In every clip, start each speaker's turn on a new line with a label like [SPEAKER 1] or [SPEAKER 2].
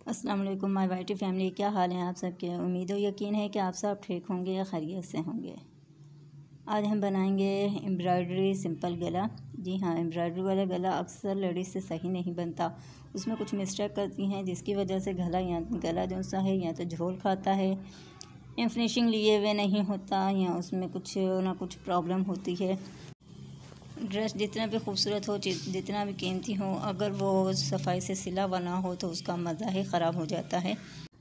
[SPEAKER 1] अस्सलाम वालेकुम my whitey family, क्या हाल है आप सबके। उम्मीद और यकीन है कि आप सब ठीक होंगे या खैरियत से होंगे। आज हम बनाएंगे एम्ब्रॉयडरी सिंपल गला। जी हाँ, एम्ब्रॉयडरी वाला गला अक्सर लेडीज़ से सही नहीं बनता, उसमें कुछ मिस्टेक करती हैं जिसकी वजह से गला जो सा है या तो झोल खाता है या फिनिशिंग लिए हुए नहीं होता या उसमें कुछ ना कुछ प्रॉब्लम होती है। ड्रेस जितना भी खूबसूरत हो, जितना भी कीमती हो, अगर वो सफाई से सिला हुआ ना हो तो उसका मज़ा ही ख़राब हो जाता है।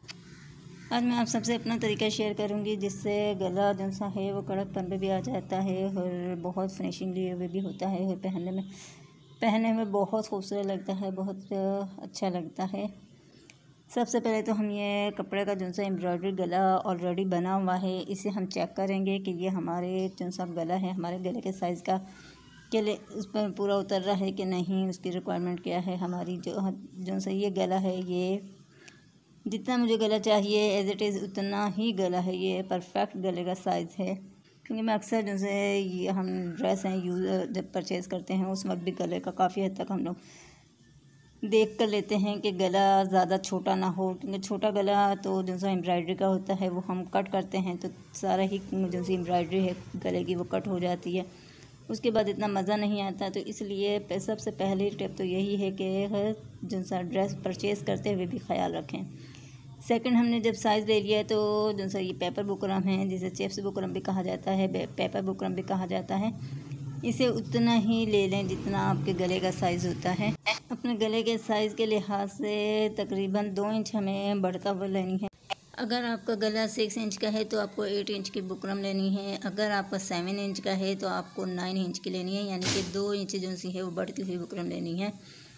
[SPEAKER 1] आज मैं आप सबसे अपना तरीका शेयर करूंगी जिससे गला जो सा है वो कड़कपन पे भी आ जाता है और बहुत फिनिशिंग लिए हुए भी होता है और पहनने में बहुत खूबसूरत लगता है, बहुत अच्छा लगता है। सबसे पहले तो हम ये कपड़े का जो सा एम्ब्रॉयडरी गला ऑलरेडी बना हुआ है, इसे हम चेक करेंगे कि ये हमारे जो सा गला है हमारे गले के साइज़ का के लिए उस पर पूरा उतर रहा है कि नहीं, उसकी रिक्वायरमेंट क्या है। हमारी जो सा ये गला है, ये जितना मुझे गला चाहिए एज इट इज़ उतना ही गला है, ये परफेक्ट गले का साइज़ है। क्योंकि मैं अक्सर जो से ये हम ड्रेस हैं जब परचेज़ करते हैं उस वक्त भी गले का काफ़ी हद तक हम लोग देख कर लेते हैं कि गला ज़्यादा छोटा ना हो, क्योंकि छोटा गला तो जो सा एम्ब्रॉयडरी का होता है वो हम कट करते हैं तो सारा ही जो सी एम्ब्रॉयडरी है गले की वो कट हो जाती है, उसके बाद इतना मज़ा नहीं आता। तो इसलिए सबसे पहली टिप तो यही है कि जो सा ड्रेस परचेज़ करते हुए भी ख्याल रखें। सेकंड, हमने जब साइज़ ले लिया तो जो सा ये पेपर बुकरम है, जिसे चिप्स बुकरम भी कहा जाता है, पेपर बुकरम भी कहा जाता है, इसे उतना ही ले लें जितना आपके गले का साइज़ होता है। अपने गले के साइज़ के लिहाज से तकरीबन 2 इंच हमें बढ़ता हुआ लेनी है। अगर आपका गला 6 इंच का है तो आपको 8 इंच की बुकरम लेनी है। अगर आपका 7 इंच का है तो आपको 9 इंच की लेनी है, यानी कि 2 इंच जो सी है वो बढ़ती हुई बुकरम लेनी है।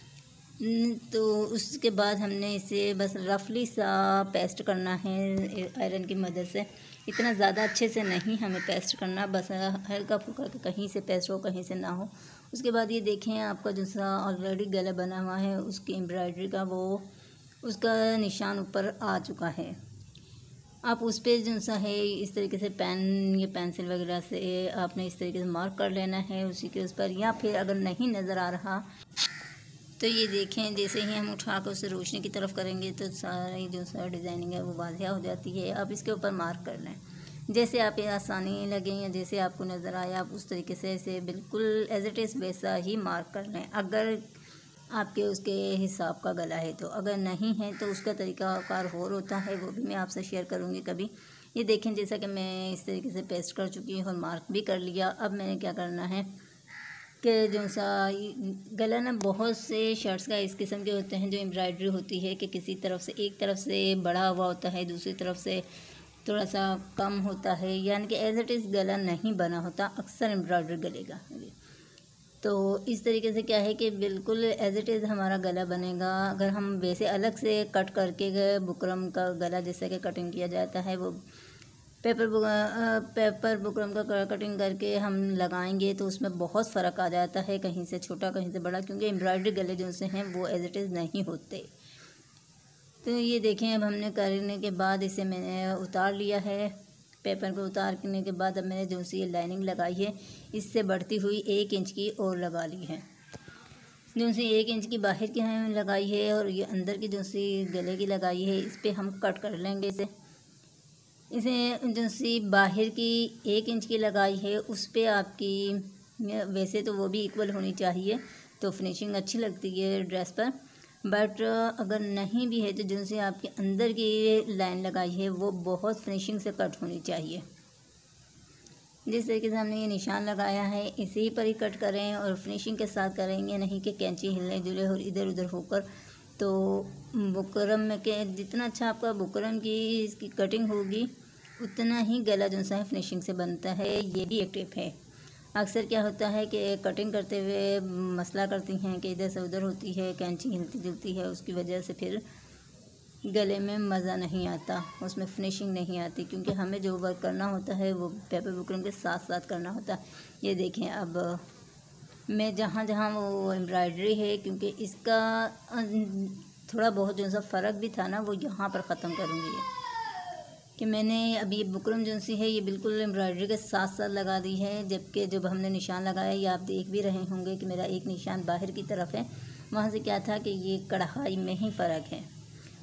[SPEAKER 1] तो उसके बाद हमने इसे बस रफली सा पेस्ट करना है आयरन की मदद से। इतना ज़्यादा अच्छे से नहीं हमें पेस्ट करना, बस हल्का फुल्का कहीं से पेस्ट हो कहीं से ना हो। उसके बाद ये देखें, आपका जो सा ऑलरेडी गला बना हुआ है उसकी एम्ब्रॉयडरी का वो उसका निशान ऊपर आ चुका है। आप उस पर जो सा है इस तरीके से पेन या पेंसिल वगैरह से आपने इस तरीके से मार्क कर लेना है उसी के उस पर, या फिर अगर नहीं नज़र आ रहा तो ये देखें, जैसे ही हम उठा कर उसे रोशनी की तरफ करेंगे तो सारी जो सा डिज़ाइनिंग है वो वाज़िया हो जाती है। अब इसके ऊपर मार्क कर लें, जैसे आप ये आसानी लगे या जैसे आपको नज़र आया आप उस तरीके से इसे बिल्कुल एज इट इज़ वैसा ही मार्क कर लें, अगर आपके उसके हिसाब का गला है तो। अगर नहीं है तो उसका तरीक़ाकार और होता है, वो भी मैं आपसे शेयर करूँगी कभी। ये देखें, जैसा कि मैं इस तरीके से पेस्ट कर चुकी हूँ और मार्क भी कर लिया। अब मैंने क्या करना है कि जो सा गला ना बहुत से शर्ट्स का इस किस्म के होते हैं जो एम्ब्रॉयडरी होती है कि किसी तरफ से एक तरफ से बढ़ा हुआ होता है, दूसरी तरफ से थोड़ा सा कम होता है, यानी कि एज इट इज़ गला नहीं बना होता अक्सर एम्ब्रॉयडरी गले का। तो इस तरीके से क्या है कि बिल्कुल एज इट इज़ हमारा गला बनेगा। अगर हम वैसे अलग से कट करके बुकरम का गला जैसे कि कटिंग किया जाता है वो पेपर बुकरम का कटिंग करके हम लगाएंगे तो उसमें बहुत फ़र्क आ जाता है, कहीं से छोटा कहीं से बड़ा, क्योंकि एम्ब्रॉयडरी गले जो से हैं वो एज इट इज़ नहीं होते। तो ये देखें, अब हमने करने के बाद इसे मैंने उतार लिया है। पेपर को उतारने के बाद अब मैंने जो सी ये लाइनिंग लगाई है इससे बढ़ती हुई 1 इंच की और लगा ली है। जो सी 1 इंच की बाहर की हमने लगाई है और ये अंदर की जो सी गले की लगाई है, इस पर हम कट कर लेंगे इसे जो सी बाहर की 1 इंच की लगाई है उस पर आपकी वैसे तो वो भी इक्वल होनी चाहिए तो फिनिशिंग अच्छी लगती है ड्रेस पर, बट अगर नहीं भी है तो जो सी आपके अंदर की लाइन लगाई है वो बहुत फिनिशिंग से कट होनी चाहिए। जिस तरीके से हमने ये निशान लगाया है इसी ही पर ही कट करें और फिनिशिंग के साथ करेंगे, नहीं कि कैंची हिलने जुले और इधर उधर होकर। तो बुकरम में के जितना अच्छा आपका बुकरम की इसकी कटिंग होगी उतना ही गला जो सा है फिनिशिंग से बनता है। ये भी एक टिप है। अक्सर क्या होता है कि कटिंग करते हुए मसला करती हैं कि इधर से उधर होती है, कैंची हिलती जुलती है, उसकी वजह से फिर गले में मज़ा नहीं आता, उसमें फिनिशिंग नहीं आती, क्योंकि हमें जो वर्क करना होता है वो पेपर बुकरम के साथ साथ करना होता है। ये देखें, अब मैं जहाँ जहाँ वो एम्ब्रॉयडरी है, क्योंकि इसका थोड़ा बहुत जो सा फ़र्क भी था ना वो यहाँ पर ख़त्म करूँगी कि मैंने अभी बुकरम जो सी है ये बिल्कुल एम्ब्रॉयडरी के साथ साथ लगा दी है, जबकि जब हमने निशान लगाया ये आप देख भी रहे होंगे कि मेरा एक निशान बाहर की तरफ है, वहाँ से क्या था कि ये कढ़ाई में ही फ़र्क है।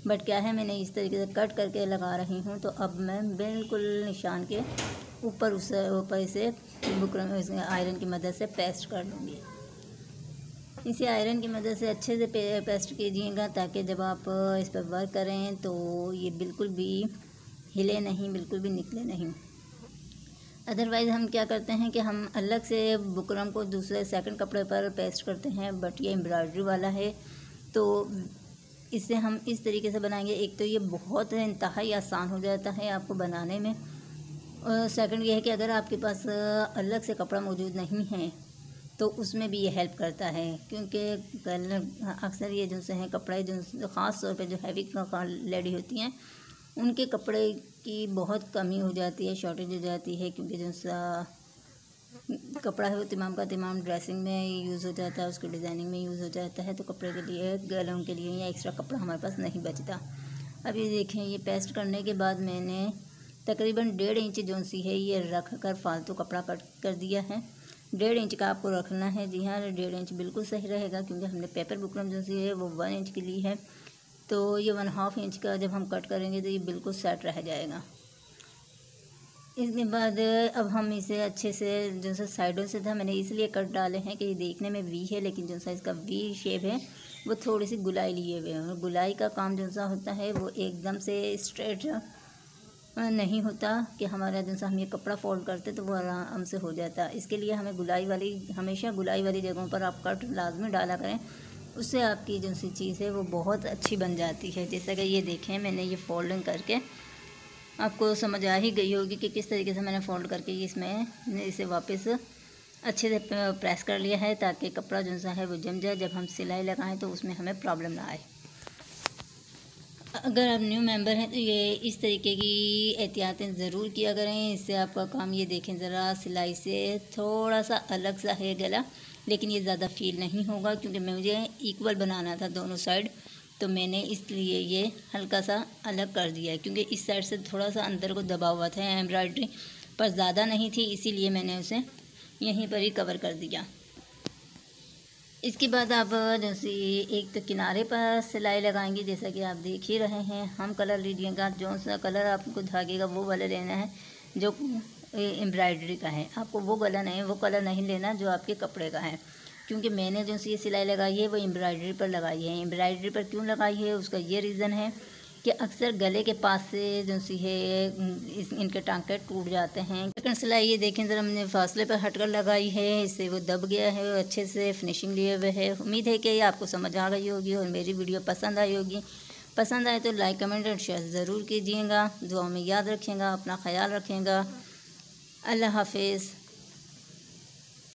[SPEAKER 1] बट क्या है, मैंने इस तरीके से कट करके लगा रही हूँ। तो अब मैं बिल्कुल निशान के ऊपर ऊपर से बुकरम आयरन की मदद से पेस्ट कर लूँगी। इसे आयरन की मदद से अच्छे से पेस्ट कीजिएगा, ताकि जब आप इस पर वर्क करें तो ये बिल्कुल भी हिले नहीं, बिल्कुल भी निकले नहीं। अदरवाइज़ हम क्या करते हैं कि हम अलग से बुकरम को दूसरे सेकंड कपड़े पर पेस्ट करते हैं, बट ये एम्ब्रॉयडरी वाला है तो इसे हम इस तरीके से बनाएंगे। एक तो ये बहुत इंतहाई आसान हो जाता है आपको बनाने में, और सेकंड ये है कि अगर आपके पास अलग से कपड़ा मौजूद नहीं है तो उसमें भी ये हेल्प करता है, क्योंकि अक्सर ये जो से हैं कपड़े जो ख़ास तौर पे जो हैवी लेडी होती हैं उनके कपड़े की बहुत कमी हो जाती है, शॉर्टेज हो जाती है, क्योंकि जो सा कपड़ा है वो तमाम का तमाम ड्रेसिंग में यूज़ हो जाता है, उसके डिज़ाइनिंग में यूज़ हो जाता है, तो कपड़े के लिए गलों के लिए या एक्स्ट्रा कपड़ा हमारे पास नहीं बचता। अब ये देखें, ये पेस्ट करने के बाद मैंने तकरीबन 1.5 इंच जो सी है ये रख कर फालतू कपड़ा कट कर दिया है। 1.5 इंच का आपको रखना है। जी हाँ, 1.5 इंच बिल्कुल सही रहेगा, क्योंकि हमने पेपर बुकरम जो सी है वो 1 इंच की ली है, तो ये 1/2 इंच का जब हम कट करेंगे तो ये बिल्कुल सेट रह जाएगा। इसके बाद अब हम इसे अच्छे से जो सा साइडों से था मैंने इसलिए कट डाले हैं कि ये देखने में वी है, लेकिन जो सा इसका वी शेप है वो थोड़ी सी गुलाई लिए हुए हैं, और गुलाई का काम जो सा होता है वो एकदम से स्ट्रेट नहीं होता कि हमारा जो सा हम ये कपड़ा फोल्ड करते तो वो आराम से हो जाता। इसके लिए हमें हमेशा गुलाई वाली जगहों पर आप कट लाजमी डाला करें, उससे आपकी जो सी चीज़ है वो बहुत अच्छी बन जाती है। जैसा कि ये देखें, मैंने ये फोल्डिंग करके आपको समझ आ ही गई होगी कि किस तरीके से मैंने फ़ोल्ड करके इसमें इसे वापस अच्छे से प्रेस कर लिया है, ताकि कपड़ा जो सा है वो जम जाए। जब हम सिलाई लगाएं तो उसमें हमें प्रॉब्लम ना आए। अगर आप न्यू मेंबर हैं तो ये इस तरीके की एहतियातें ज़रूर किया करें, इससे आपका काम ये देखें ज़रा सिलाई से थोड़ा सा अलग सा है गला, लेकिन ये ज़्यादा फील नहीं होगा, क्योंकि मुझे इक्वल बनाना था दोनों साइड, तो मैंने इसलिए ये हल्का सा अलग कर दिया है, क्योंकि इस साइड से थोड़ा सा अंदर को दबा हुआ था एम्ब्रॉयडरी पर, ज़्यादा नहीं थी, इसीलिए मैंने उसे यहीं पर ही कवर कर दिया। इसके बाद आप जैसे एक तो किनारे पर सिलाई लगाएंगे, जैसा कि आप देख ही रहे हैं। हम कलर लीजिएगा, जो सा कलर आपको धागेगा वो वाला लेना है जो एम्ब्रॉयडरी का है, आपको वो कलर नहीं लेना जो आपके कपड़े का है, क्योंकि मैंने जो सी ये सिलाई लगाई है वो एम्ब्रॉयडरी पर लगाई है। एम्ब्रॉयडरी पर क्यों लगाई है उसका ये रीज़न है कि अक्सर गले के पास से जो सी है इनके टांके टूट जाते हैं। लेकिन सिलाई ये देखें ज़रा हमने फासले पर हटकर लगाई है, इससे वो दब गया है और अच्छे से फिनिशिंग लिए हुए है। उम्मीद है कि ये आपको समझ आ गई होगी और मेरी वीडियो पसंद आई होगी। पसंद आए तो लाइक कमेंट और शेयर ज़रूर कीजिएगा। दुआ में याद रखिएगा, अपना ख्याल रखिएगा। अल्लाह हाफिज़।